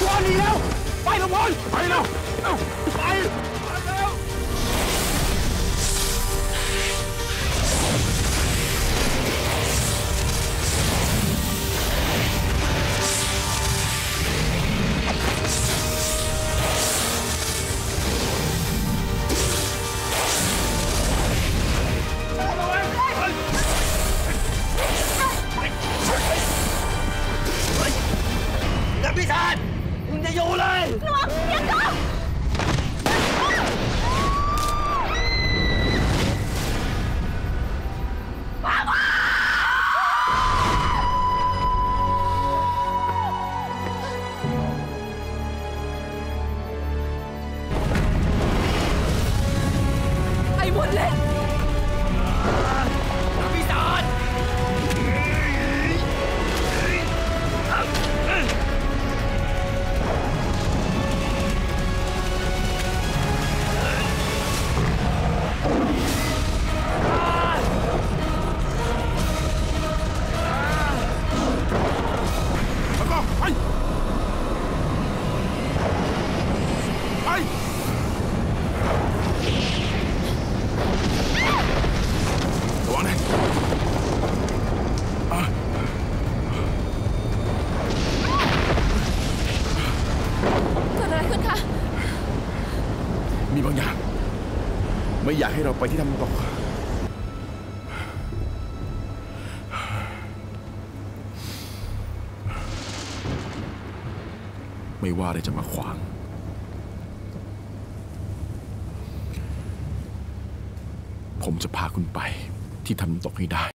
วอนหนีแล้วไปละวอนไปแล้วไปแล้วพี่ชายมึงจะอยู่เลยหลวงอย่าก็ไอ้มดเล็กพี่ชายมีบางอย่างไม่อยากให้เราไปที่น้ำตกไม่ว่าอะไรจะมาขวางผมจะพาคุณไปที่ทำน้ำตกให้ได้